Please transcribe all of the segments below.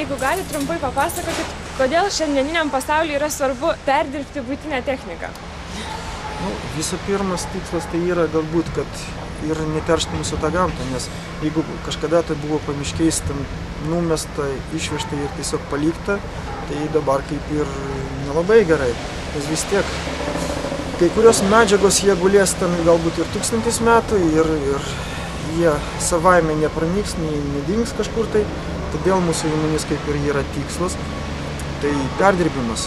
jeigu galite trumpai papasakokit, kodėl šiandieniniam pasaulyje yra svarbu perdirbti buitinę techniką? Nu, visų pirmas tikslas tai yra galbūt, kad ir neteršti mūsų tą gamtą, nes jeigu kažkada tai buvo pamiškiais ten numesta, išvežta ir tiesiog palikta, tai dabar kaip ir nelabai gerai, nes vis tiek kai kurios medžiagos jie gulės ten galbūt ir 1000 metų ir jie savaime nepranyks, nedings kažkur tai, todėl mūsų įmonės kaip ir yra tikslas, tai perdirbimas.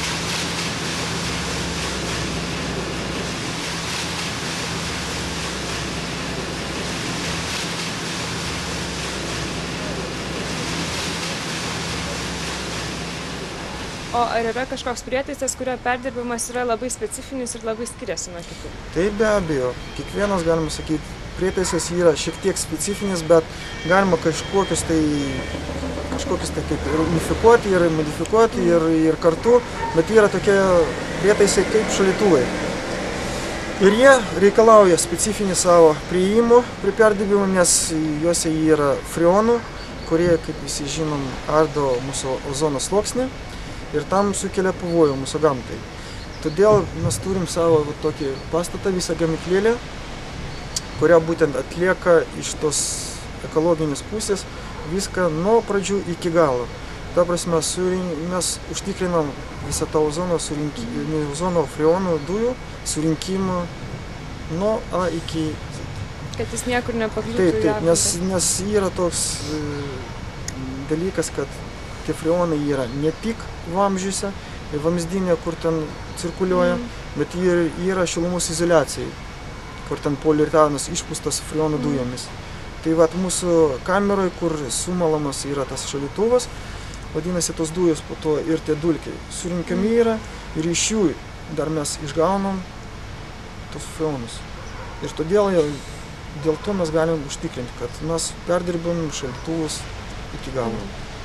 O ar yra kažkoks prietaisas, kurio perdirbimas yra labai specifinis ir labai skiriasi nuo kitų? Tai be abejo, kiekvienas, galima sakyti, prietaisas yra šiek tiek specifinis, bet galima kažkokius tai kaip ir unifikuoti ir modifikuoti ir kartu, bet yra tokie prietaisai kaip šaldytuvai. Ir jie reikalauja specifinį savo priėjimų prie perdirbimo, nes juose yra freonų, kurie, kaip visi žinom, ardo mūsų ozono sluoksnį. Ir tam sukelia pavojų mūsų gamtai. Todėl mes turim savo tokį pastatą, visą gamyklėlę, kurią būtent atlieka iš tos ekologinės pusės viską nuo pradžių iki galo. Ta prasme, mes užtikrinam visą tą ozono freonų dujų surinkimą nuo A iki Z. Kad jis niekur nepakliūtų į aplinką. Nes yra toks dalykas, kad tie freonai yra ne tik vamzdžiuose, vamzdinė, kur ten cirkuliuoja, bet yra šilumos izoliacijai, kur ten poliuretanas išpūstas freonų dujomis. Tai vat mūsų kameroje, kur sumalamas yra tas šaldytuvas, vadinasi tos dujos po to ir tie dulkiai surinkami yra ir iš jų dar mes išgaunam tos freonus. Ir dėl to mes galim užtikrinti, kad mes perdirbam šaldytuvus iki galo.